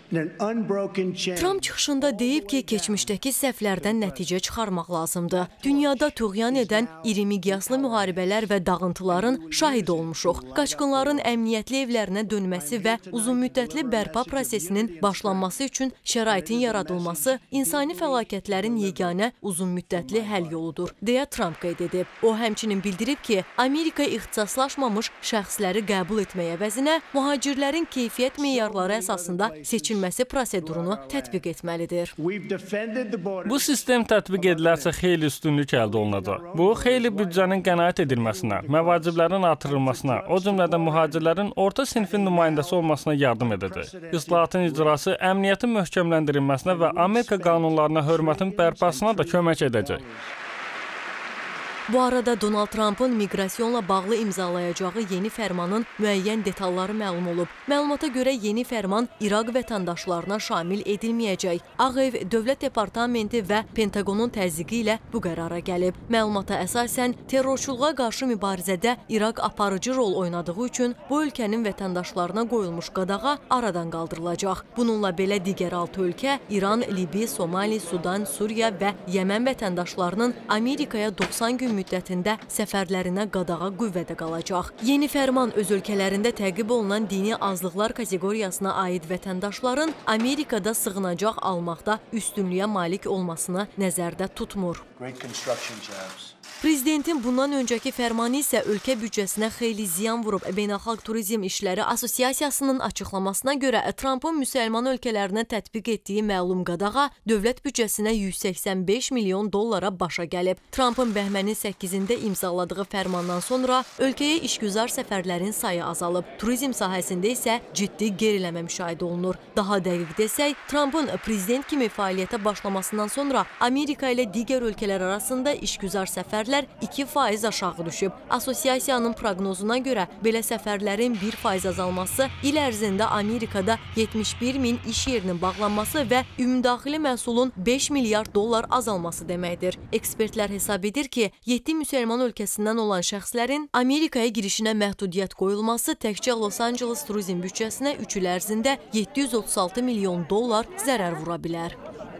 Trump çıxışında deyib ki, keçmişdəki səhvlərdən nəticə çıxarmaq lazımdır. Dünyada tuğyan edən iri miqyaslı müharibələr və dağıntıların şahidi olmuşuq. Qaçqınların əmniyyətli evlərinə dönməsi və uzunmüddətli bərpa prosesinin başlanması üçün şəraitin yaradılması insani fəlakətlərin yeganə uzunmüddətli həll yoludur, deyə Trump qeyd edib. O, həmçinin bildirib ki, Amerika ixtisaslaşmamış şəxsləri qəbul etməyə əvəzinə mühacirlərin keyfiyyət meyarları əsasında seçilməsi prosedurunu tətbiq etməlidir. Bu sistem tətbiq edilərsə xeyli üstünlük əldə olunacaq. Bu, xeyli büdcənin qənaət edilməsinə, məvaciblərin artırılmasına, o cümlədən mühacirlərin orta sinfin nümayəndəsi olmasına yardım edəcək. İslahatın icrası, əmniyyətin möhkəmləndirilməsinə və Amerika qanunlarına hörmətin bərpasına da kömək edəcək. Bu arada Donald Trump'ın miqrasiyanla bağlı imzalayacağı yeni fərmanın müəyyən detalları məlum olub. Məlumata görə yeni fərman İraq vətəndaşlarına şamil edilməyəcək. Ağ Ev, Dövlət Departamenti və Pentaqonun təzyiqi ilə bu qərara gəlib. Məlumata əsasən, terrorçuluğa qarşı mübarizədə İraq aparıcı rol oynadığı üçün bu ölkənin vətəndaşlarına qoyulmuş qadağa aradan qaldırılacaq. Bununla belə digər 6 ölkə, İran, Libi, Somali, Sudan, Suriya və Yəmən vətəndaşlarının Amerikaya 90 gün müddətində səfərlərinə qadağa qüvvədə qalacaq. Yeni fərman öz ölkələrində təqib olunan dini azlıqlar kateqoriyasına aid vətəndaşların Amerikada sığınacaq almaqda üstünlüyə malik olmasını nəzərdə tutmur. Prezidentin bundan öncəki fərmanı isə ölkə büdcəsinə xeyli ziyan vurub. Beynəlxalq Turizm İşləri Assosiasiyasının açıqlamasına görə Trump'ın müsəlman ölkələrinə tətbiq etdiyi məlum qadağa dövlət büdcəsinə 185 milyon dollara başa gəlib. Trump'ın bəhmənin 8-də imzaladığı fərmandan sonra ölkəyə işgüzar səfərlərin sayı azalıb. Turizm sahəsində isə ciddi geriləmə müşahidə olunur. Daha dəqiq desək, Trump'ın prezident kimi fəaliyyətə başlamasından sonra Amerika ilə digər ölkələr arasında işgüzar səfərlər 2% aşağı düşüb. Asosiasiyanın proqnozuna görə belə səfərlərin 1% azalması il ərzində Amerikada 71 min iş yerinin bağlanması və ümumdaxili məhsulun 5 milyard dollar azalması deməkdir. Ekspertlər hesab edir ki, 7 müsəlman ölkəsindən olan şəxslərin Amerikaya girişinə məhdudiyyət qoyulması təkcə Los Angeles turizm büdcəsinə 3 il ərzində 736 milyon dollar zərər vura bilər.